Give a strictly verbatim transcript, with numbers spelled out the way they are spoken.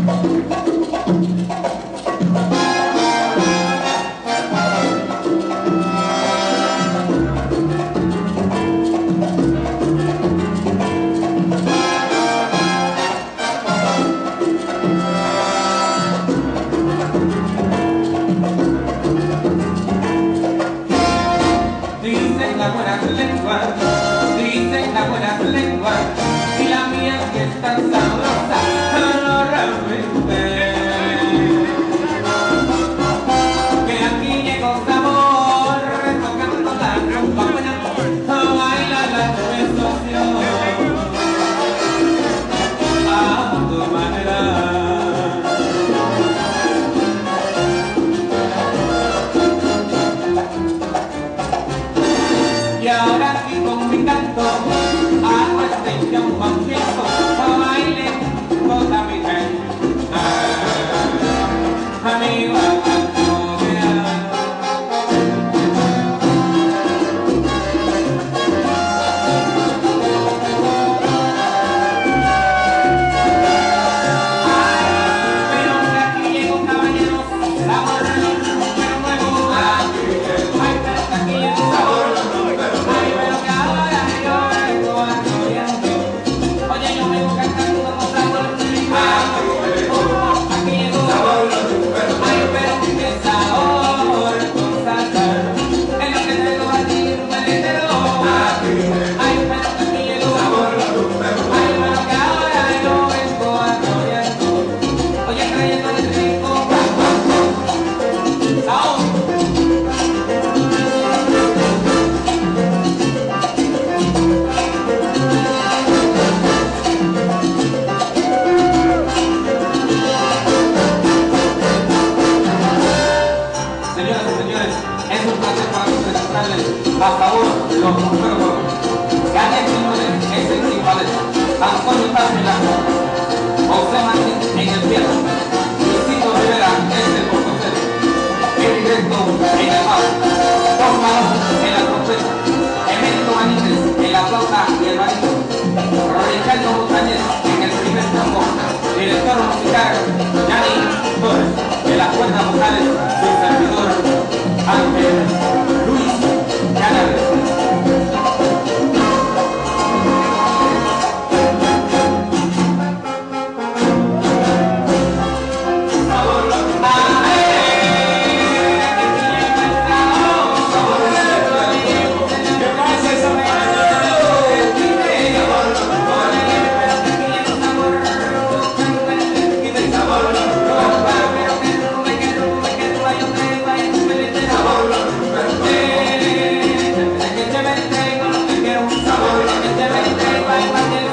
Dicen las buenas lenguas, dicen las buenas lenguas, y la mía que es tan sabrosa, no realmente. Que aquí llegó sabor, tocando la rumba buena, baila la conversación a tu manera. Y ahora aquí con mi canto hago este un concierto, baile toda mi gente, amigo. A favor de los números Ganes Señores, ese principales, Antonio Távila, José Martín en el piano, Luisito Rivera, ese por José, el directo en el mar, Don Malón en la trompeta, Emilio Benítez en la flauta y el barito, Ricardo Montañez en el primer tambor, director musical, Yanni Torres, en las cuerdas vocales, su servidor, Ángel Luis Canales. Bye.